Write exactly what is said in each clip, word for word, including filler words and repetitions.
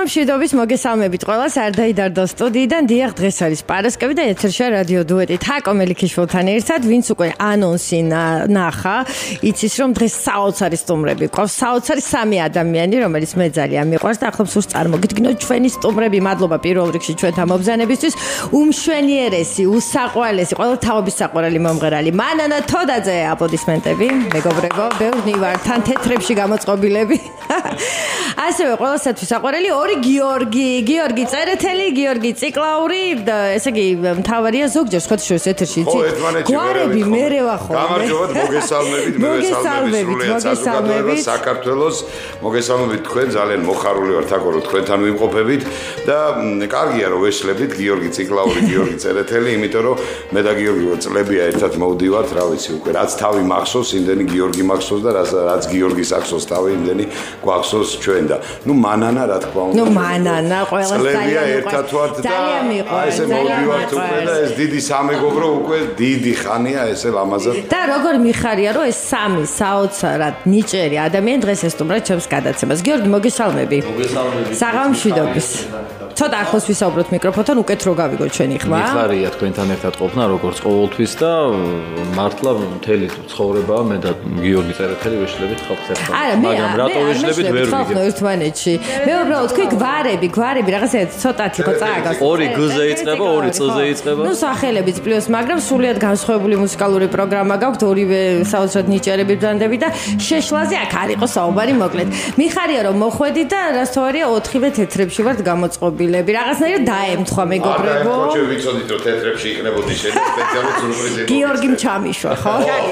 მშვიდობის მოგესალმებით ყველას არდაიდარდო სტუდიიდან დიახ დღეს არის პარასკევი და ეთერშია რადიო დუეტი თაკო მელიქიშვილთან ერთად ვინც უკვე ანონსი ნახა იცის რომ დღეს საოცარი სტუმრები ყავს საოცარი სამი ადამიანი რომელიც მე ძალიან მიყვარს და ახლა სულს წარმოგიდგინოთ ჩვენი სტუმრები მადლობა პირველ რიგში ჩვენთან მობრძანებისთვის უმშვენიერესი უსაყვარლესი ყველა თაობის საყვარელი მომღერალი მანანა თოდაძე აპლოდისმენტები მეგობრებო ბევრი ვარ თან თეთრებში გამოწყობილები ასევე ყველასათვის საყვარელი ორი გიორგი გიორგი წერეთელი გიორგი ციკლაური და ესე იგი მთავარია ზოგჯერ სხვადასხვა ეთერში იცით გვარები მერე ვახო გამარჯობათ მოგესალმებით მოგესალმებით მოგესალმებით საქართველოს მოგესალმებით თქვენ ძალიან მოხარული ვარ თაკო რომ თქვენთან ვიმყოფებით და კარგია რომ ვეშლებით გიორგი ციკლაური გიორგი წერეთელი იმიტომ რომ მე და გიორგი წლებია ერთად მოვდივართ რა ვიცი უკვე რაც თავი მახსოვს იმდენი გიორგი მახსოვს და რაც გიორგის ახსოვს თავი იმდენი გვახსოვს ჩვენ და ნუ მანანა რა თქმა უნდა ნუ მანანა ყველა წლებია ერთად ვართ და ესე მოვდივართ უკვე და ეს დიდი სამეგობრო უკვე დიდი ხანია ესე ლამაზად და როგორ მიხარია რომ ეს სამი საოცარად ნიჭიერი ადამიანი დღეს ესტუმრა ჩემს გადაცემას გიორგი მოგესალმები მოგესალმებით საღამო მშვიდობის ცოტა ახლოს ვისაუბროთ მიკროფონთან უკეთ რო გავიგო ჩვენი ხმა მიხარია თქვენთან ერთად ყოფნა როგორც ყოველთვის და მართლა მთელი ცხოვრებაა მე და გიორგი წერეთელი ვეშლებით ხალხს ერთად მაგრამ რატო ვეშლებით ვერ ვიგებ ერთმანეთში მე უბრალოდ თქვი გვარები გვარები რაღაცა ცოტათი ხო წააგავს ორი გზე იწყება ორი წლზე იწყება ნუ სახელებიც პლუს მაგრამ სულიად განსხვავებული მუსიკალური პროგრამა გაქვთ ორივე საოცრად ნიჭიერები ბრძანდები და შეშლაზე აქ არ იყო საუბარი მოკლედ მიხარია რომ მოხვედი და რასთავარია ოთხივე თეთრებში ვართ გამოწყობილები რაღაცნაირად დაემთხვა მეგობრებო აა ხო ვიცოდით რომ თეთრებში იქნებოდი შენ სპეციალური სურპრიზი გიორგიმ ჩამიშვა ხო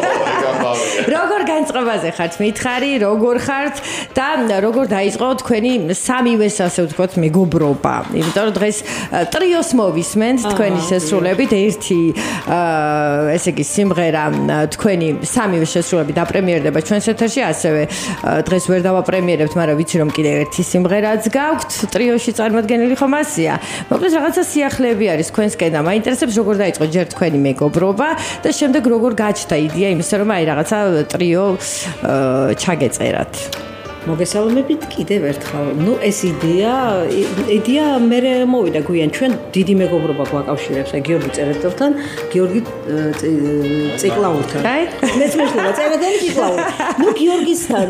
როგორ განწყობაზე ხართ მითხარი როგორ ხართ და როგორ დაიწყო თქვენი სამივეს ასე ვთქვათ მეგობრობა იმიტომ რომ დღეს ტრიოს მოვისმენთ თქვენი შესრულებით ერთი ესე იგი სიმღერა თქვენი სამივე შესრულები დაპრემიერდება ჩვენს ეთერში ასევე დღეს ვერ დავაპრემიერებთ მაგრამ ვიცი რომ კიდევ ერთი სიმღერაც გაქვთ ტრიოში წარმოდგენილი ხომ ასია მოკლედ რაღაცა სიახლეები არის თქვენსკენ და მაინტერესებს როგორ დაიწყო ჯერ თქვენი მეგობრობა და შემდეგ როგორ გაჩნდა იდეა იმისა რომ აი რაღაცა ტრიო ჩაგეწერათ მოგესალმებით კიდევ ერთხელ. ნუ ეს იდეა, იდეა მე მოვიდა გვიან ჩვენ დიდი მეგობრობა გვაკავშირებს გიორგი წერეთელთან, გიორგი ციკლაურთან. მეც მეშლება წერეთელი ციკლაური. ნუ გიორგისთან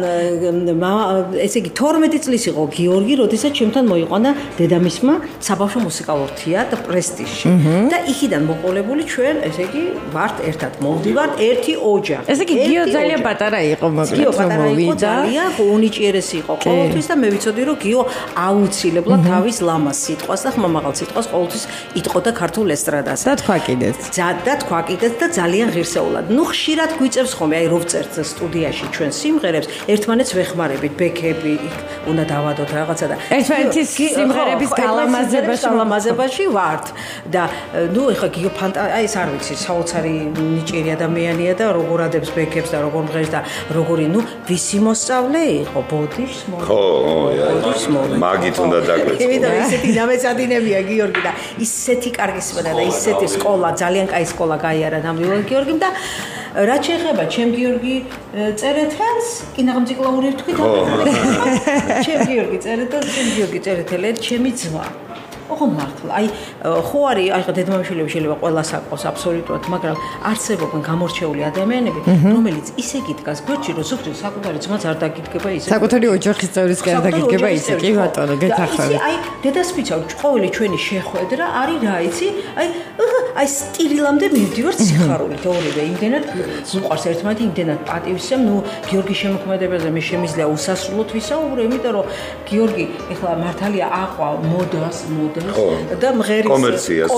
ესე იგი თორმეტი წლის იყო გიორგი, როდესაც ჩემთან მოიყვანა დედამისმა საბავშვო მუსიკალურ თეატრ პრესტიჟში. და იქიდან მოყოლებული ჩვენ ესე იგი ვართ ერთად მოვდივართ ერთი ოჯახი. ესე იგი გიო ძალიან პატარა იყო მოკლედ რომ მოვიდა. ძალიან უნიჭი ერესი იყო ყოველთვის და მე ვიცოდი რომ გიო აუცილებლად თავის ლამას სიტყვას და ხმამაღალ სიტყვას ყოველთვის იტყოდა ქართულ ესტრადას და თქვა კიდეც და თქვა კიდეც და ძალიან ღირსეულად ნუ ხშირად გვიწევს ხოლმე აი რო ვწერთ სტუდიაში ჩვენ სიმღერებს ერთმანეთს ვეხმარებით ბექები უნდა დავადოთ რაღაცა და ერთმანეთის სიმღერების გალამაზებაში გალამაზებაში ვართ და ნუ ეხა გიო ფანტა აი ეს არ ვიცი საოცარი ნიჭიერი ადამიანია და როგორ ადებს ბექებს და როგორ მღერს და როგორი ნუ ვისი მოსწავლე იყო ბოდიშს მოვიდა. ხო, მაგით უნდა დაგვეწყო. იმიტომ ისეთი დამეცადინებია გიორგი და ისეთი კარგი სვენა და ისეთი სკოლა, ძალიან კაი სკოლა გაიარა ნამდვილად გიორგიმ და რაც შეეხება ჩემ გიორგი წერეთელს, კინაღმწიკლაური ვთქვი და ჩემ გიორგი წერეთელს, ჩემ გიორგი წერეთელი ჩემი ძმა. ოღონდ მართლა, აი ხო არის, აი დედმამიშვილები შეიძლება ყველას აკყავს აბსოლუტურად, მაგრამ არსებობენ გამორჩეული ადამიანები, რომელიც ისე გიდგას გვერდში, რომ ზოგჯერ საკუთარი ძმაც არ დაგიდგება ისე. საკუთარი ოჯახის წევრის კი არ დაგიდგება ისე, კი ბატონო, გეთახმებით. აი დედასპიცა ყოველი ჩვენი შეხვედრა არის რა იცი, აი აი სტილამდე მივდივართ სიხარულით ორივე, იმდენად უყვარს ერთმანეთი, იმდენად პატივისცემ, ნუ გიორგის შემოქმედებაზე მე შემიძლია უსასრულოდ ვისაუბრო, იმიტომ რომ გიორგი ეხლა მართალია აყვა მოდას, და მღერის კომერციას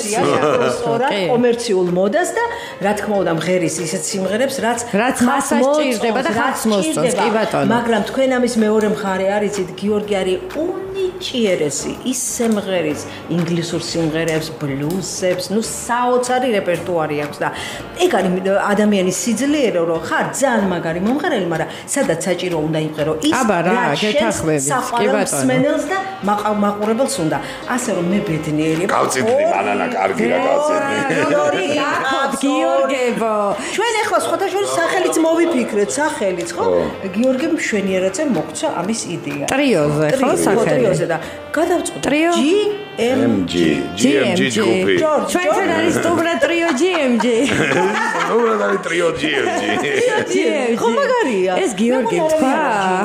კომერციულ მოდას და რა თქმა უნდა მღერის ისეთ სიმღერებს რაც რაც მასას ჭირდება და ხალხს მოსწონს კი ბატონო მაგრამ თქვენ ამის მეორე მხარე არიცით გიორგი არის უნიჭიერესი ის სიმღერის ინგლისურ სიმღერებს ბლუზებს ნუ საოცარი რეპერტუარი აქვს და ეგ არის ადამიანის სიძლიერე რომ ხარ ძალიან მაგარი მომღერალი მაგრამ სადაც საჭირო უნდა იმღერო ის აბა რა გეთახმებით კი ბატონო სმენელს და მაყურებელს უნდა ასე რომ მე ბედნიერი გავწიდი მანანა კარგი რა გავწიდი როგორი გახოთ გიორგებო ჩვენ ახლა სხვათა შორის სახელიც მოვიფიქრეთ სახელიც ხო გიორგი მშვენიერაძე მოგცა ამის იდეა ტრიოზე ხო სახელი ტრიოზე და გადავწყვიტე G M G G M G ჯგუფი ჩვენ არის სტუმრა ტრიო G M G სტუმრა არის ტრიო G M G ხო მაგარია ეს გიორგი თქვა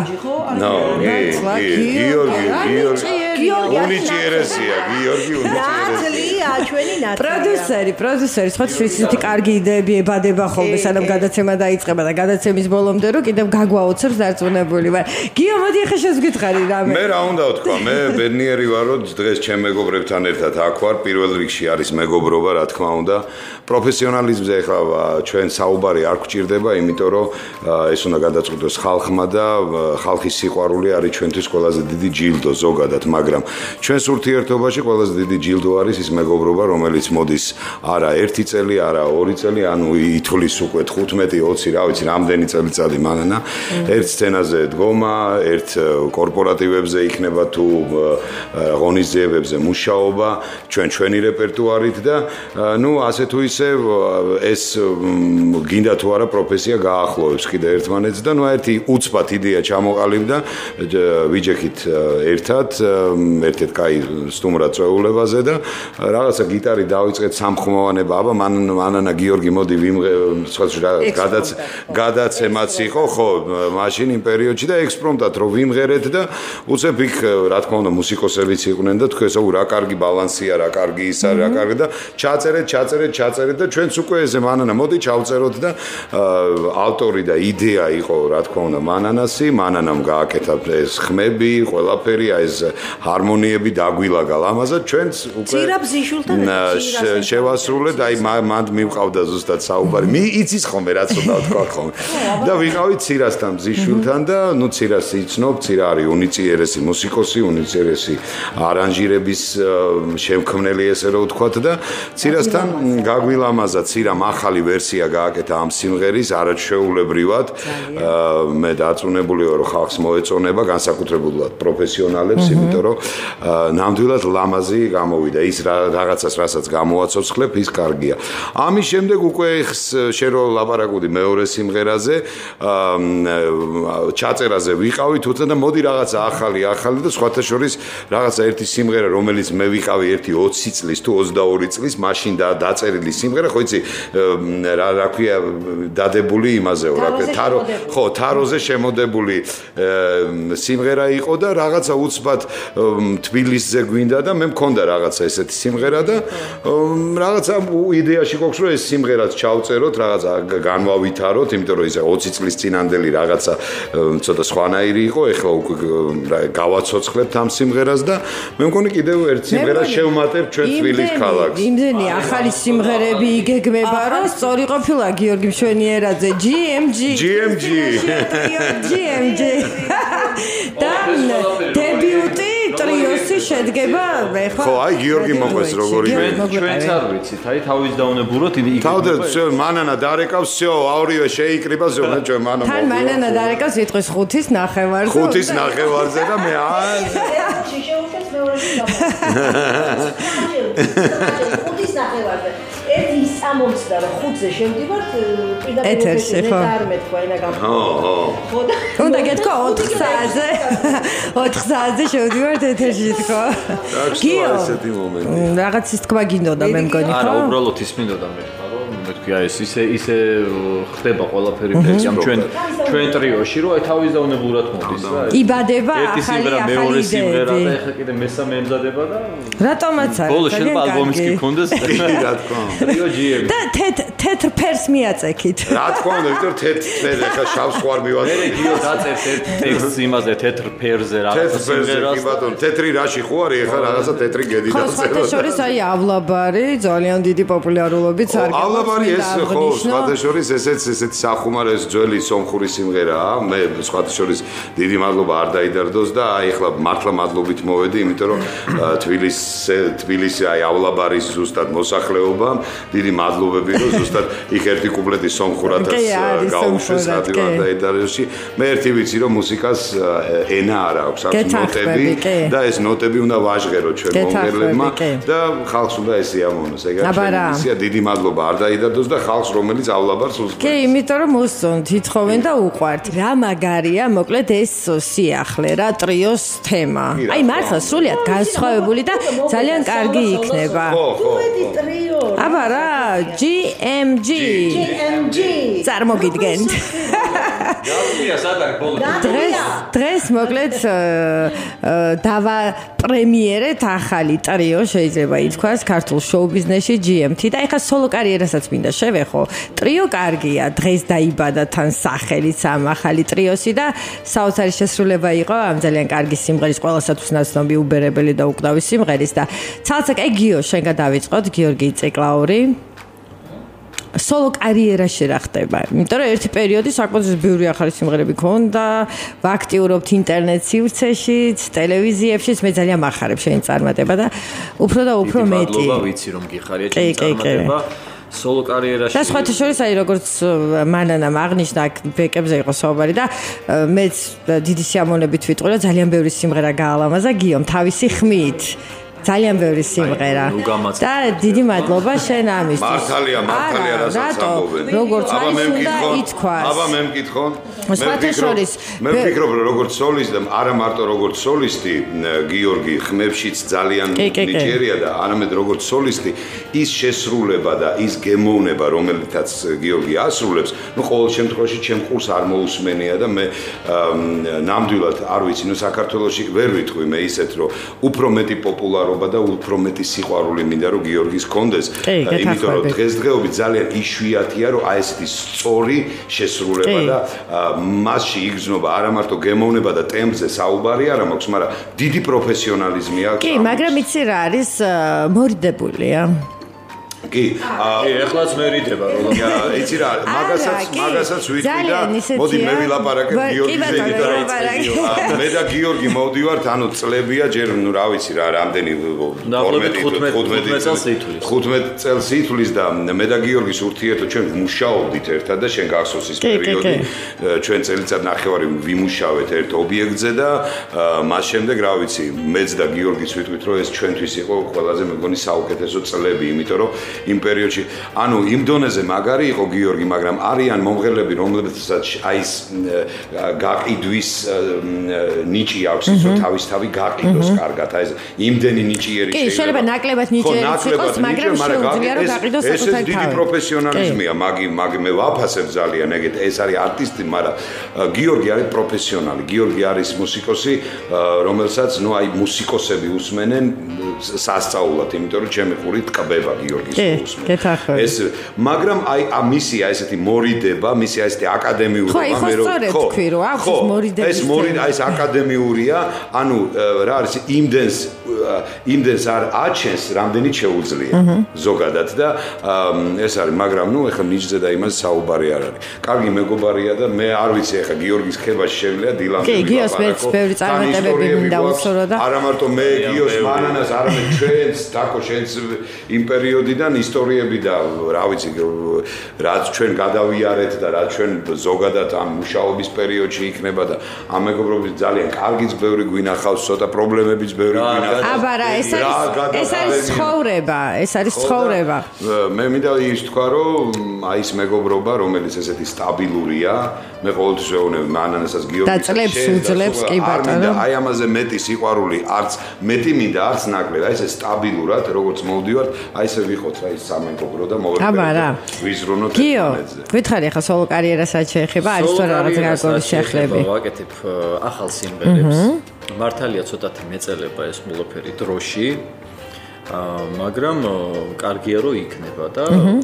ნო გიორგი გიორგი გიორგი უნიჭიერესია გიორგი უნიჭიერესია ჩვენი ნაცია პროდიუსერი პროდიუსერი სხვა ისეთი კარგი იდეები ებადება ხოლმე სანამ გადაცემა დაიწყება და გადაცემის ბოლომდე რომ კიდევ გაგვაოცებს დარწმუნებული ვარ გიო მოდი ახლა შევგითხარი რამე მე რა უნდა ვთქვა მე ბედნიერი ვარ რომ დღეს ჩემ მეგობრებთან ერთად აქ ვარ პირველ რიგში არის მეგობრობა რა თქმა უნდა პროფესიონალიზმზე ახლა ჩვენ საუბარი არ გვჭირდება იმიტომ რომ ეს უნდა გადაწყვიტოს ხალხმა და ხალხის სიყვარული არის ჩვენთვის ყველაზე დიდი ჯილდო ზოგადად მაგრამ ჩვენს ურთიერთობაში ყველაზე დიდი ჯილდო არის ის მეგობრობა რომელიც მოდის არა ერთი წელი არა ორი წელი ანუ ითვლის უკვე თხუთმეტი ოცი რა ვიცი რამდენი წელიწადი მანანა ერთ სცენაზე დგომა ერთ კორპორატივებზე იქნება თუ ღონისძიებებზე მუშაობა ჩვენ ჩვენი რეპერტუარით და ნუ ასე თუ ისე ეს გინდა თუ არა პროფესია გაახლოვებს კიდე ერთმანეთს და ნუ ერთი უცბად იდეა ჩამოყალიბდა ვიჯექით ერთად ერთ-ერთ კაი სტუმრად წვეულებაზე და რაღაცა გიტარი დავიწყეთ სამხმოვანება აბა მან მანანა გიორგი მოდი ვიმღე გადაც გადაცემაც იყო ხო მაშინ იმ პერიოდში და ექსპრომტად რომ ვიმღერეთ და უცებ იქ რა თქმა უნდა მუსიკოსებიც იყვნენ და თქვენ ესა რა კარგი ბალანსია რა კარგი ისა რა კარგი და ჩაწერეთ ჩაწერეთ ჩაწერეთ და ჩვენც უკვე ესე მანანა მოდი ჩავწეროთ და ავტორი და იდეა იყო რა თქმა უნდა მანანასი მანანამ გააკეთა ეს ხმები ყველაფერი ეს ჰარმონიები დაგვილაგა ლამაზად ჩვენც უკვე ცირაბზიშულთან შევასრულეთ აი მანდ მივყავდა ზუსტად საუბარი მი იცის ხომ რაც უნდა თქვა ხომ და ვიყავით ცირასთან ბზიშულთან და ნუ ცირას იცნობ ცირა არის უნიჭიერესი მუსიკოსი უნიჭიერესი არანჟირების შემქმნელი ესე რომ ვთქვათ და ცირასთან გაგვილამაზა ცირამ ახალი ვერსია გააკეთა ამ სიმღერის არაჩვეულებრივად მე დაწუნებული ვარ რომ ხალხს მოეწონება განსაკუთრებულად პროფესიონალებს იმიტომ რომ ნამდვილად ლამაზი გამოვიდა ის რაღაცას რასაც გამოაცოცხლებ ის კარგია ამის შემდეგ უკვე შენ რო ლაპარაკობდი მეორე სიმღერაზე ჩაწერაზე ვიყავი თუცა და მოდი რაღაცა ახალი ახალი და სხვათა შორის რაღაცა ერთი სიმღერა რომელიც მე ვიყავი ერთი ოცი წლის თუ ოცდაორი წლის მაშინ და დაწერილი სიმღერა ხო იცი რა რა ქვია დადებული იმაზეო რა ქვია თარო ხო თაროზე შემოდებული სიმღერა იყო და რაღაცა უცბად თბილისზე გვინდა და მე მქონდა რაღაცა ესეთი სიმღერა და რაღაცა იდეაში გვაქვს რომ ეს სიმღერაც ჩავწეროთ რაღაცა განვავითაროთ იმიტომ რომ ისე ოცი წლის წინანდელი რაღაცა ცოტა სხვანაირი იყო ეხლა უკვე გავაცოცხლებთ ამ სიმღერას და მე მგონი კიდევ ერთ სიმღერას შევმატებ ჩვენ თბილისის ქალაქს იმდენი ახალი სიმღერები იგეგმება რომ სწორი ყოფილა გიორგი მშვენიერაძე G M G G M G G M G და დებიუტი ტრიოსი შედგება ეხლა ხო აი გიორგი მოყვეს როგორი ჩვენც არ ვიცით აი თავის დაუნებუროთ იგი თავდეთ всё მანანა დარეკავს всё აურივე შეიკრიბა всё მე ჩვენ მანა თან მანანა დარეკავს იტყვის ხუთის ნახევარზე ხუთის ნახევარზე და მე აი შეუშეს მეორეში ხუთის ნახევარზე ერთი სამოცდა რომ ხუთზე შევდივართ ეთერში ხო არ მეთქვა ენა გამო ხო ხო უნდა გეთქვა ოთხ საათზე ოთხ საათზე შევდივართ ეთერში თქო გიო ესეთი მომენტი რაღაც ის თქვა გინდოდა მე მგონი ხო არა უბრალოდ ისმინდოდა მე ხო მე თქვი აი ეს ისე ისე ხდება ყველაფერი ფექს ჩვენ ჩვენ ტრიოში რომ აი თავის დაუნებურად მოდის რა იბადება ერთი სიმღერა მეორე სიმღერა და ეხლა კიდე მესამე ემზადება და რატომაც არის ბოლოს შენ ალბომის კი ქონდეს რა თქმა უნდა ტრიო G M და თეთრ ფერს მიაწექით რა თქმა უნდა ვიქტორ თეთრ ეხლა შავს ხوار მივაწერ მე გიო დაწერთ ერთ ტექსტს იმაზე თეთრ ფერზე რაღაცა სიმღერას კი ბატონო თეთრი რაში ხო არის ეხლა რაღაცა თეთრი გედი დაწერა ხო სხვა შორის აი ავლაბარი ძალიან დიდი პოპულარულობით სარგებლობს ავლაბარი ეს ხო სხვა შორის ესეც ესეთი სახუმარეს ძველი სომხური სიმღერაა მე სხვა შორის დიდი მადლობა არ დაიდარდოს და აი ეხლა მართლა მადლობით მოვედი იმიტომ რომ თბილისი თბილისი აი ავლაბარის ზუსტად მოსახლეობამ დიდი მადლობები რომ ზუსტად იქ ერთი კუპლეტი სომხურათაც გაუშვეს რადიოში. მე ერთი ვიცი რომ მუსიკას ენა არ აქვს, აქვს ნოტები და ეს ნოტები უნდა ვაჟღეროთ ჩვენ მომღერლებმა და ხალხს უნდა ესე ამონოს. ეგ არის ისია დიდი მადლობა არ დაიდარდოს და ხალხს რომელიც ავლაბარს უსწრებს. კი, იმიტომ რომ მოსწონთ, ითხოვენ და უყვართ. რა მაგარია, მოკლედ ეს სიახლე რა ტრიოს თემა. აი მართლა სრულიად განსხვავებული და ძალიან კარგი იქნება. ხო, ხო. ტრიო. აბა რა, ჯი ემ ჯი. ჯი ემ ჯი. წარმოგიდგენთ. გასულია სადარ ბოლოს. დღეს დღეს მოკლედ დავა პრემიერეთ ახალი ტრიო შეიძლება ითქვას ქართულ შოუ ბიზნესში ჯი ემ თი და ეხლა სოლო კარიერასაც მინდა შევეხო. ტრიო კარგია, დღეს დაიბადა თან სახელიც ამ ახალი ტრიოსი და საოცარი შესრულება იყო ამ ძალიან კარგი სიმღერის ყველასათვის ნაცნობი უბერებელი და უკვდავი სიმღერის და ცალცაკ ეგ გიო შენგან დავიწყოთ გიორგი წეკლაური სოლო კარიერაში რა ხდება? იმიტომ რომ ერთი პერიოდი საკმაოდ ბევრი ახალი სიმღერები ქონდა, ვაქტიურობთ ინტერნეტ სივრცეშიც, ტელევიზიებშიც, მე ძალიან მახარებ შენი წარმატება და უფრო და უფრო მეტი. მადლობა, ვიცი რომ გიხარია ჩემი წარმატება. სოლო კარიერაში და სხვათა შორის აი როგორც მანანამ აღნიშნა ბეკებზე იყო საუბარი და მეც დიდი სიამოვნებით ვიტყვი რომ ძალიან ბევრი სიმღერა გაალამაზა გიომ თავისი ხმით. ძალიან ბევრი სიმღერა და დიდი მადლობა შენ ამისთვის. მართალია, მართალია რასაც ამბობენ. როგორც არის უნდა ითქვას. აბა მე მკითხონ. სხვათა შორის მე ვფიქრობ რომ როგორც სოლისტი და არა მარტო როგორც სოლისტი გიორგი ხმებშიც ძალიან ნიჭიერია და არამედ როგორც სოლისტი ის შესრულება და ის გემოვნება რომელიცაც გიორგი ასრულებს, ну ყოველ შემთხვევაში ჩემ ყურს არ მოусმენია და მე ნამდვილად არ ვიცი, ну საქართველოში ვერ ვიტყვი მე ისეთ რომ უფრო მეტი პოპულარობა და უფრო მეტი სიყვარული მინდა რომ გიორგის კონდეს, იმიტომ რომ დღესდღეობით ძალიან იშვიათია რომ აი ესეთი სწორი შესრულება და მასში იგრძნობა არა მარტო გემოვნება და ტემპზე საუბარი არ მაქვს, მაგრამ დიდი პროფესიონალიზმი აქვს. კი, მაგრამ იცი რა არის მორიდებულია. კი, ეხლაც მერიდება რომ იცი რა, მაგასაც მაგასაც ვიტყვი და მოდი მე ვილაპარაკებ გიორგიზე და მე და გიორგი მოვდივართ, ანუ წლებია ჯერ ნუ რა ვიცი რა, რამდენი ხუთმეტ წელს ითვლის და მე და გიორგის ურთიერთობა ჩვენ ვმუშაობდით ერთად და შენ გახსოვს ის პერიოდი, ჩვენ წელიწად ნახევარი ვიმუშავეთ ერთ ობიექტზე და მას შემდეგ რა ვიცი, მეც და გიორგიც ვიტყვით რომ ეს ჩვენთვის იყო ყველაზე მეგონი საუკეთესო წლები, იმიტომ რომ იმ პერიოდში, ანუ იმ დონეზე მაგარი იყო გიორგი, მაგრამ არიან მომღერლები, რომლებსაც აი ეს გაყიდვის ნიჭი აქვს, ისო თავისთავი გაყიდოს კარგად, აი ეს იმდენი ნიჭიერი შეიძლება. კი, შეიძლება ნაკლებად ნიჭიერიც იყოს, მაგრამ შეუძლია რომ გაყიდოს საკუთარი თავი. ეს დიდი პროფესიონალიზმია, მაგი მაგ მე ვაფასებ ძალიან ეგეთ, ეს არის არტისტი, მაგრამ გიორგი არის პროფესიონალი. გიორგი არის მუსიკოსი, რომელსაც ნუ აი მუსიკოსები უსმენენ სასწაულად, იმიტომ რომ ჩემი ყური ტკბება გიორგის ეს მაგრამ აი მისი აი ესეთი მორიდება, მისი აი ესეთი აკადემიურობა მე რომ ხო თქვი რომ აქვს მორიდების ეს მორიდა ეს აკადემიურია, ანუ რა არის იმდენს იმდენს არ აჩენს რამდენი შეუძლია ზოგადად და ეს არის, მაგრამ ნუ ეხლა ნიჭზე და იმას საუბარი არ არის. კარგი მეგობარია და მე არ ვიცი ეხლა გიორგის ხებაში შევლია დილამდე კი, გიოს მეც ბევრი წარმატებები მინდა უსწორო და არა მარტო მე გიოს მანანას არამედ ჩვენს თაკო შენს იმ პერიოდიდან ისტორიები და რა ვიცი რაც ჩვენ გადავიარეთ და რაც ჩვენ ზოგადად ამ მუშაობის პერიოდში იქნება და ამ მეგობრობით ძალიან კარგიც ბევრი გვინახავს, ცოტა პრობლემებიც ბევრი გვინახავს. აბა რა, ეს არის ეს არის ცხოვრება, ეს არის ცხოვრება. მე მინდა ის თქვა რომ აი ეს მეგობრობა, რომელიც ესეთი სტაბილურია, მე ყოველთვის ვეუბნები მანანასაც გიორგის და წლებს უძლებს კი ბატონო. აი ამაზე მეტი სიყვარული არც მეტი მინდა, არც ნაკლები, აი ეს სტაბილურად როგორც მოვდივართ, აი ესე ვიყოთ რა ის სამეგობრო და მოვერტებოდეთ ვიზრუნოთ ერთმანეთზე. გითხარი ახლა სოლო კარიერასაც შეეხება, არის თუ რა რაღაც გარკვეული შეეხლები? ვაკეთებ ახალ სიმღერებს. მართალია ცოტათი მეწელება ეს ყველაფერი დროში, მაგრამ კარგია რომ იქნება და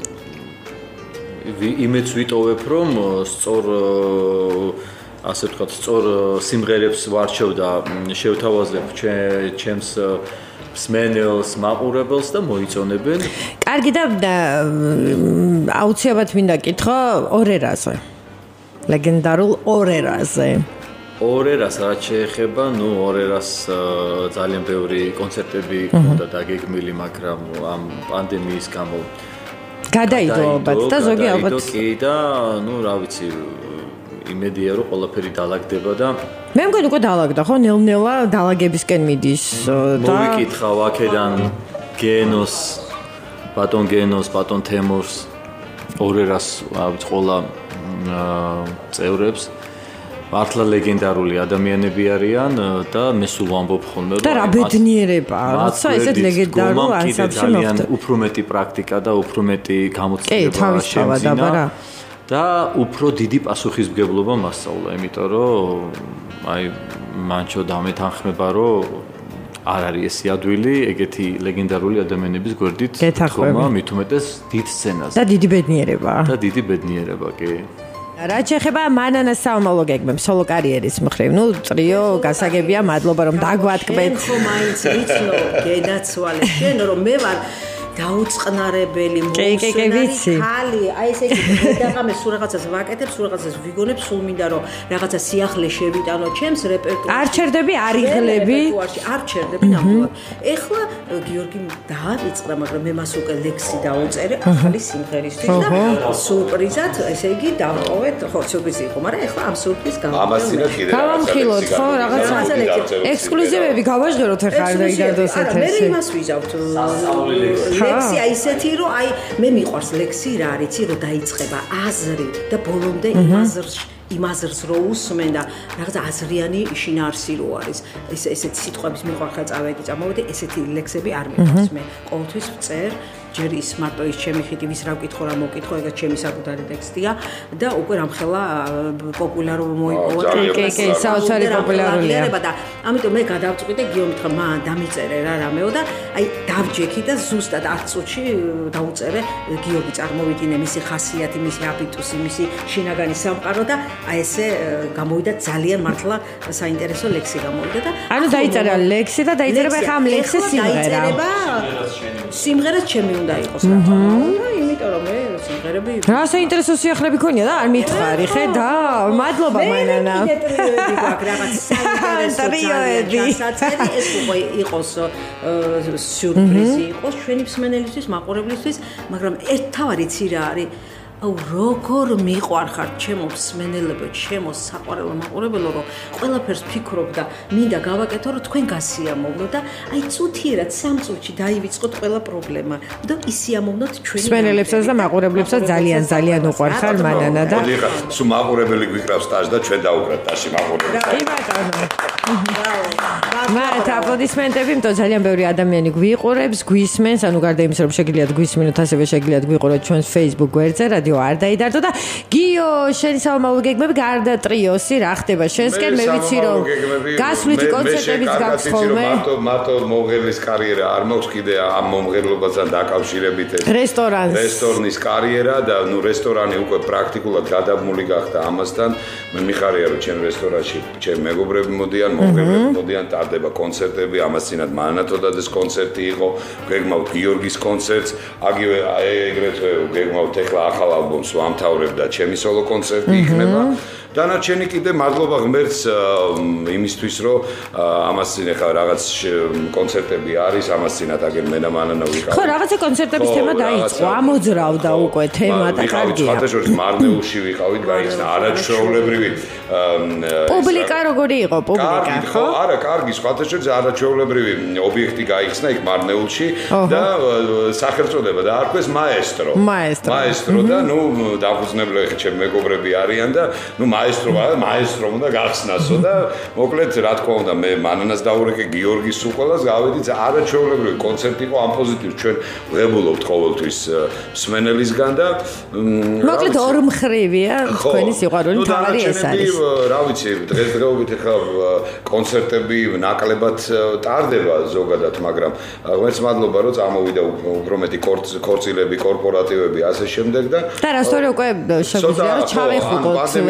იმეც ვიტოვებ რომ სწორ ასე ვთქვათ, სწორ სიმღერებს ვარჩევ და შევთავაზებ ჩემს მსმენელს, მაყურებელს და მოიწონებენ. კარგი და აუცილებლად მინდა კითხო ორერაზე. ლეგენდარულ ორერაზე. ორერას რაც შეეხება, ნუ ორერას ძალიან ბევრი კონცერტები ჰქონდა დაგეგმილი, მაგრამ ამ პანდემიის გამო გადაიდო ალბათ და ზოგი ალბათ კი და ნუ რა ვიცი იმედია რომ ყველაფერი დაალაგდება და მე მგონი უკვე დაალაგდა ხო ნელ-ნელა დაალაგებისკენ მიდის და მოვიკითხავ აქედან გენოს ბატონ გენოს ბატონ თემურს ორერას ყველა წევრებს მართლა ლეგენდარული ადამიანები არიან და მე სულ ვამბობ ხოლმე რომ და რა ბედნიერებაა როცა ესეთ ლეგენდარულ ანსამბლში მოხდა უფრო მეტი პრაქტიკა და უფრო მეტი გამოცდილება შემძინა და უფრო დიდი პასუხისმგებლობა მასწავლა იმიტომ რომ აი მანჩო დამეთანხმება რომ არ არის ეს ადვილი ეგეთი ლეგენდარული ადამიანების გვერდით თქმა მით უმეტეს დიდ სცენაზე და დიდი ბედნიერებაა და დიდი ბედნიერება კი რა შეეხება მანანას საომალო გეგმებს სოლო კარიერის მხრივ ნუ ტრიო გასაგებია მადლობა რომ დაგვატკბეთ ხო მაინც ვიცნო გედაცვალე შენ რომ მე ვარ დაუწყნარებელი მოსვენარი ხალი აი ესე იგი დაღამე სულ რაღაცას ვაკეთებ სულ რაღაცას ვიგონებ სულ მინდა რომ რაღაცა სიახლე შევიტანო ჩემს რეპერტუარში არ ჩერდები არ იღლები არ ჩერდები ნამდვილად ეხლა გიორგი დააწყდა მაგრამ მე მას უკვე ლექსი დაუწერე ახალი სიმღერისთვის და სურპრიზად ესე იგი დავტოვეთ ხო სურპრიზი იყო მაგრამ ეხლა ამ სურპრიზს გამოვიდეთ გავამხილოთ ხო რაღაცა ექსკლუზივები გავაჟღეროთ ეხლა არ დაიდარდოს ეთერში მე იმას ვიზავთ ლექსი აი ისეთი რომ აი მე მიყვარს ლექსი რა არიცი რომ დაიწყება აზრი და ბოლომდე იმ აზრს იმ აზრს რო უსმენ და რაღაცა აზრიანი შინაარსი რო არის ეს ესეთი სიტყვების მიყვარხა წავედი წამოვედი ესეთი ლექსები არ მიყვარს მე ყოველთვის ვწერ ჯერ ის მარტო ის ჩემი ხიტი ვის რა ვკითხო რა მოვკითხო ეგ ჩემი საკუთარი ტექსტია და უკვე რამხელა პოპულარობა მოიპოვა კი კი საოცარი პოპულარულია და ამიტომ მე გადავწყვიტე გიომითხრა მან დამიწერე რა რამეო და აი დავჯექი და ზუსტად ათ წუთში დაუწერე გიორგი წარმოვიდინე მისი ხასიათი მისი აბიტუსი მისი შინაგანი სამყარო და აი ესე გამოვიდა ძალიან მართლა საინტერესო ლექსი გამოვიდა და ანუ დაიწერა ლექსი და დაიწერება ხა ამ ლექსის სიმღერა სიმღერაც ჩემი უნდა იყოს რა და იმიტომ რომ მე სიმღერები რა საინტერესო სიახლეები ქონია და არ მითხარი ხედა მადლობა მანანა მე ტრიოები გვაქვს რაღაც საინტერესო ძალიან ეს უკვე იყოს სიურპრიზი იყოს ჩვენი მსმენელისთვის მაყურებლისთვის მაგრამ ერთ თავი იცი რა არის აუ როგორ მიყვარხარ ჩემო მსმენელებო ჩემო საყვარელო მაყურებელო რომ ყველაფერს ფიქრობ და მინდა გავაკეთო რომ თქვენ გასიამოვნო და აი წუთიერად სამ წუთში დაივიწყოთ ყველა პრობლემა და ისიამოვნოთ ჩვენი მსმენელებსაც და მაყურებლებსაც ძალიან ძალიან უყვარხარ მანანა და სულ მაყურებელი გვიკრავს სტაჟ და ჩვენ დაუგრათ ტაში მაყურებელი კი ბატონო მათ აპლოდისმენტები იმიტომ ძალიან ბევრი ადამიანი გვიყურებს გვისმენს ანუ გარდა იმისა რომ შეგიძლიათ გვისმინოთ ასევე შეგიძლიათ გვიყუროთ ჩვენს Facebook გვერდზე რადიო არ დაიდარდო და გიო შენი საომალო გეგმები გარდა ტრიოსი რა ხდება შენსკენ მე ვიცი რომ გასვლითი კონცერტებიც გაქვს ხოლმე მარტო მარტო მომღერლის კარიერა არ მაქვს კიდე ამ მომღერლობასთან დაკავშირებით ეს რესტორანს რესტორნის კარიერა და ნუ რესტორანი უკვე პრაქტიკულად გადაბმული გახდა ამასთან მე მიხარია რომ ჩემ რესტორანში ჩემ მეგობრები მოდიან მომღერლები მოდიან ტარდება კონცერტები ამას წინათ მანათოდადეს კონცერტი იყო გეგმავთ გიორგის კონცერტს აგივე ეგრეთვე გეგმავთ ეხლა ახალ ალბომს ვამთავრებ და ჩემი სოლო კონცერტი იქნება დანარჩენი კიდე მადლობა ღმერთს იმისთვის რომ ამას წინ ახლა რაღაც კონცერტები არის ამას წინათ აგერ მე და მანანა ვიყავ ხო რაღაცა კონცერტების თემა დაიწყო ამოძრავდა უკვე თემა და კარგია ხათაშორის მარნეულში ვიყავით გაიხსნა არაჩვეულებრივი პუბლიკა როგორი იყო პუბლიკა ხო არა კარგი ხათაშორის არაჩვეულებრივი ობიექტი გაიხსნა იქ მარნეულში და სახელწოდება დაარქვეს მაესტრო მაესტრო და ნუ დაფუძნებლები ჩემ მეგობრები არიან და ნუ მაესტრო მაესტრო უნდა გახსნასო და მოკლედ რა თქმა უნდა მე მანანას დაურეკე გიორგის უყოლას გავედი არაჩვეულებრივი კონცერტი იყო ამ პოზიტივს ჩვენ ვებულობთ ყოველთვის მსმენელისგან და მოკლედ ორმხრივია თქვენი სიყვარული თავარი ეს არის რა ვიცი დღესდღეობით ახლა კონცერტები ნაკლებად ტარდება ზოგადად მაგრამ ღმერთს მადლობა რომ წამოვიდა უფრო მეტი ქორწილები კორპორატივები ასე შემდეგ და და რა სწორი უკვე შეგვიძლია რომ ჩავეხუტოთ ერთმანეთს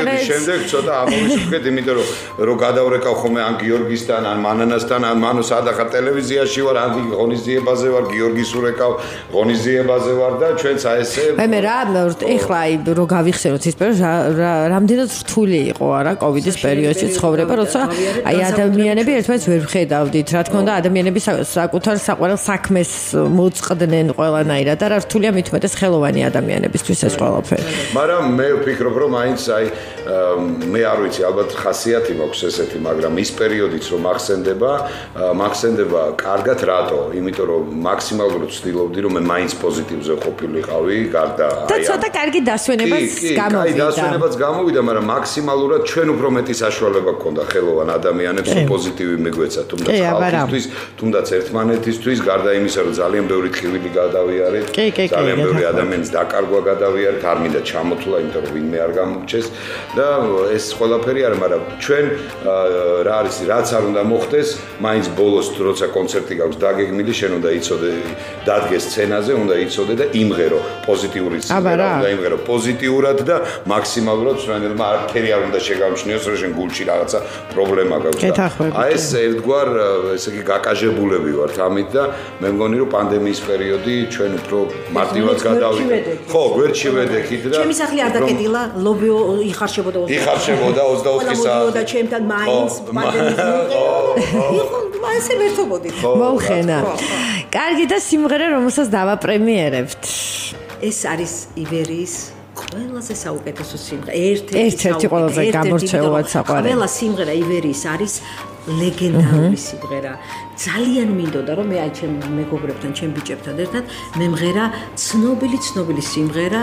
კონცერტის შემდეგ ცოტა ამოვისურვეთ, იმიტომ რომ რო გადავრეკავ ხოლმე ან გიორგისთან, ან მანანასთან, ან მანო სადახარ ტელევიზიაში ვარ, ან ღონისძიებაზე ვარ, გიორგის ურეკავ, ღონისძიებაზე ვარ და ჩვენც აი ესე. მე რა, ეხლა აი რო გავიხსენოთ ის პერიოდი, რამდენად რთული იყო არა კოვიდის პერიოდში ცხოვრება, როცა აი ადამიანები ერთმანეთს ვერ ხედავდით, რა თქმა უნდა, ადამიანები საკუთარ საყვარელ საქმეს მოწყდნენ ყველანაირად და რა რთულია მით უმეტეს ხელოვანი ადამიანებისთვის ეს ყველაფერი. მაგრამ მე ვფიქრობ, რომ მაინც აი მე არ ვიცი, ალბათ ხასიათი მაქვს ესეთი, მაგრამ ის პერიოდიც რომ მახსენდება, მახსენდება კარგად რატო? იმიტომ რომ მაქსიმალურად ვცდილობდი, რომ მე მაინც პოზიტივზე ყოფილიყავი, გარდა აი და ცოტა კარგი დასვენებაც გამოვიდა. აი დასვენებაც გამოვიდა, მაგრამ მაქსიმალურად ჩვენ უფრო მეტი საშუალება გქონდა ხელოვან ადამიანებს, რომ პოზიტივი მიგვეცა, თუნდაც ხალხისთვის, თუნდაც ერთმანეთისთვის, გარდა იმისა, რომ ძალიან ბევრი ტყივილი გადავიარეთ, ძალიან ბევრი ადამიანის დაკარგვა გადავიარეთ, არ მინდა ჩამოთვლა, იმიტომ რომ ვინმე არ გამორჩეს და ეს ყველაფერი არის, მაგრამ ჩვენ რა არის, რაც არ უნდა მოხდეს, მაინც ბოლოს როცა კონცერტი გაქვს დაგეგმილი, შენ უნდა იცოდე, დადგეს სცენაზე, უნდა იცოდე და იმღერო პოზიტიური სიმღერა, უნდა იმღერო პოზიტიურად და მაქსიმალურად სვენელმა არაფერი არ უნდა შეგამჩნიოს, რომ შენ გულში რაღაცა პრობლემა გაქვს. აი ეს ერთგვარ, ესე იგი გაკაჟებულები ვართ ამით და მე მგონი რომ პანდემიის პერიოდი ჩვენ უფრო მარტივად გადავიდა. ხო, გვერდში ვედექით და ჩემი სახლი არ დაკეტილა, ლობი იხარშებოდა იხარშებოდა ოცდაოთხი საათი. მოდიოდა ჩემთან მაინც პანდემიის იყო, ასე ვერთობოდი. მოუხენა. კარგი და სიმღერა რომელსაც დავაპრემიერებთ. ეს არის ივერიის ყველაზე საუკეთესო სიმღერა. ერთ-ერთი ყველაზე გამორჩეულად საყვარელი. ყველა სიმღერა ივერიის არის ლეგენდარული სიმღერა. ძალიან მინდოდა რომ მე აი ჩემ მეგობრებთან, ჩემ ბიჭებთან ერთად მემღერა ცნობილი ცნობილი სიმღერა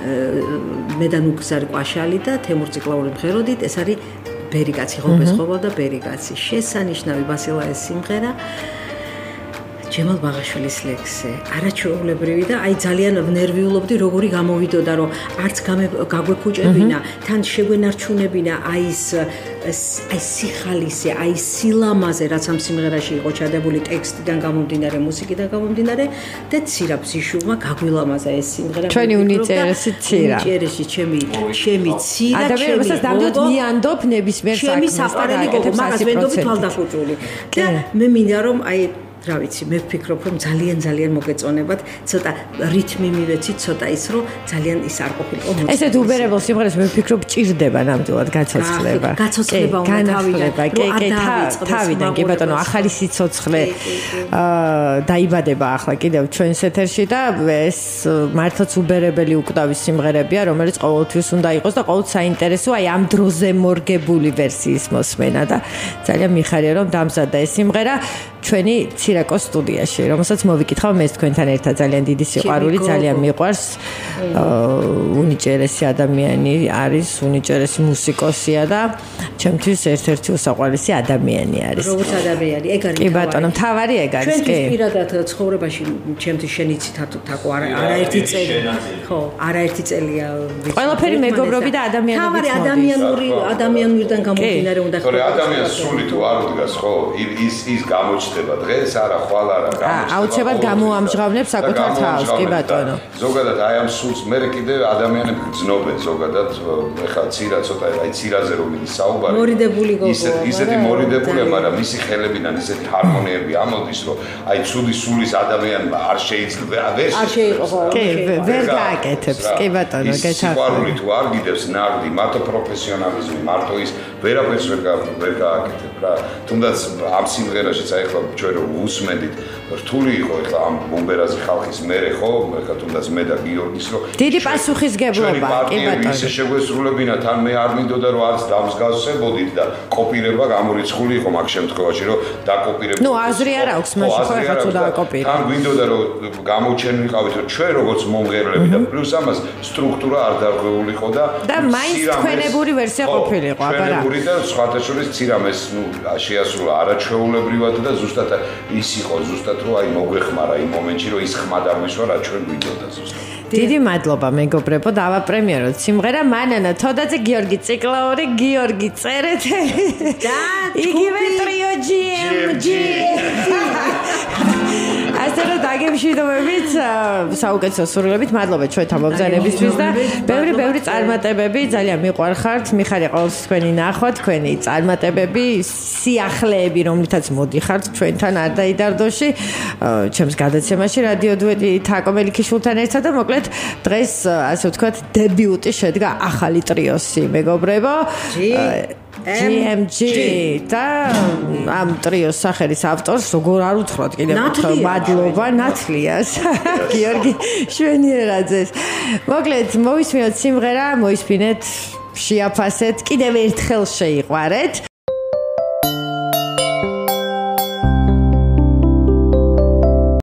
მე და ნუგზარი ყვაშალი და თემურ ციკლაური მღეროდით. ეს არის ბერიკაცი, ხობეს ხობა და ბერიკაცი. შესანიშნავი ბასილაის სიმღერა. ჯემალ ბაღაშვილის ლექსი, არაჩვეულებრივი და აი ძალიან ნერვიულობდი როგორი გამოვიდოდა რომ არც გაგვეფუჭებინა, თან შეგვენარჩუნებინა აი ეს აი სიხალისე, აი სილამაზე რაც ამ სიმღერაში იყო ჩადებული ტექსტიდან გამომდინარე, მუსიკიდან გამომდინარე და ცირა ფსიშულმა გაგვილამაზა ეს სიმღერა. ჩვენი უნიწერესი ცირა. უნიწერესი ჩემი ჩემი ცირა, ადამიანებს დავდოთ მიანდობ ნებისმიერ საქმეს. ჩემი საყვარელი გოგო, მაგას ვენდობი თვალდახუჭული. და მე მინდა რომ აი რა ვიცი, მე ვფიქრობ, რომ ძალიან ძალიან მოგეწონებათ, ცოტა რითმი მივეცით, ცოტა ის, რომ ძალიან ის არ ყოფილიყო მოწონილი. ესეთ უბერებელ სიმღერას მე ვფიქრობ, ჭირდება ნამდვილად გაცოცხლება. გაცოცხლება უნდა განახლება, კი, კი, თავიდან, კი ბატონო, ახალი სიცოცხლე აა დაიბადება ახლა კიდევ ჩვენს ეთერში და ეს მართლაც უბერებელი უკვდავი სიმღერებია, რომელიც ყოველთვის უნდა იყოს და ყოველთვის საინტერესო აი ამ დროზე მორგებული ვერსიის მოსმენა და ძალიან მიხარია, რომ დამზადდა ეს სიმღერა ჩვენი ცირაკოს სტუდიაში, რომელსაც მოვიკითხავ მე თქვენთან ერთად ძალიან დიდი სიყვარული, ძალიან მიყვარს. უნიჭერესი ადამიანი არის, უნიჭერესი მუსიკოსია და ჩემთვის ერთ-ერთი უსაყვარლესი ადამიანი არის. როგორც ადამიანი, ეგ არის. კი ბატონო, მთავარი ეგ არის, კი. ჩვენთვის პირადად ცხოვრებაში ჩემთვის შენიცით თაკო არაერთი წელი. ხო, არაერთი წელია. ყველაფერი მეგობრობი და ადამიანობით მოდის. თავარი ადამიანური ადამიანურიდან გამომდინარე უნდა ხო. ადამიანს სული თუ არ უდგას, ხო, ის ის გამოჩნდება დღეს, არა ხვალ არა გამოჩნდება. აუცილებლად გამოამჟღავნებს საკუთარ თავს, კი ბატონო. ზოგადად აი ამ სულს მე კიდე ადამიანები გძნობენ ზოგადად, ეხლა ცირა ცოტა აი ცირაზე რომ ის საუბარი. მორიდებული გოგო. ისეთი ისეთი მორიდებულია, მაგრამ მისი ხელებიდან ისეთი ჰარმონიები ამოდის, რომ აი ცუდი სულის ადამიანმა არ შეიძლება ვერ არ შეიძლება. კი, ვერ გააკეთებს, კი ბატონო, გეთახმები. სიყვარული თუ არ გიდევს ნაღდი, მარტო პროფესიონალიზმი, მარტო ის ვერაფერს ვერ ვერ გააკეთებ რა. თუნდაც ამ სიმღერაშიც აი ხლა ჩვენ რომ უსმენდით, რთული იყო ეხლა ამ ბომბერაზე ხალხის მერე ხო, ეხლა თუნდაც მე და გიორგის რომ დიდი პასუხისგებლობა, კი ბატონო. ისე შეგვესრულებინა, თან მე არ მინდოდა რომ არც დამსგავსებოდით და კოპირება გამორიცხული იყო მაგ შემთხვევაში, რომ დაკოპირებო. ნუ აზრი არ აქვს მაშინ ხო ეხლა თუ დააკოპირე. თან გვინდოდა რომ გამოჩენილიყავით რომ ჩვენ როგორც მომღერლები და პლუს ამას სტრუქტურა არ დარღვეულიყო და და მაინც თქვენებური ვერსია ყოფილიყო, აბა რა. თქვენებური და სხვათა შორის ცირამეს ნუ შეასრულა არაჩვეულებრივად და ზუსტად ის იყო ზუსტად რომ აი მოგვეხმარა იმ მომენტში რომ ის ხმა დაგვისვა რა ჩვენ გვინდოდა ზუსტად. დიდი მადლობა მეგობრებო, დავაპრემიეროთ სიმღერა მანანა თოდაძე, გიორგი ციკლაური, გიორგი წერეთელი და იგივე ტრიო ჯი ემ ჯი. ასე მეგობრებო, დაგემშვიდობებით, საუკეთესო სურვილებით, მადლობა ჩვენთან მომზადებისთვის და ბევრი ბევრი წარმატებები, ძალიან მიყვარხართ, მიხარია ყოველთვის თქვენი ნახვა, თქვენი წარმატებები, სიახლეები, რომლითაც მოდიხართ ჩვენთან არ დაიდარდოში, ჩემს გადაცემაში რადიო დუეტი თაკო მელიქიშვილთან ერთად და მოკლედ დღეს ასე ვთქვათ დებიუტი შედგა ახალი ტრიოსი, მეგობრებო. ჯი ემ ჯი და ამ ტრიოს სახელის ავტორს როგორ არ უთხრათ კიდევ მადლობა ნათლიას გიორგი შვენიერაძეს. მოკლედ მოვისმინოთ სიმღერა, მოისმინეთ, შეაფასეთ, კიდევ ერთხელ შეიყვარეთ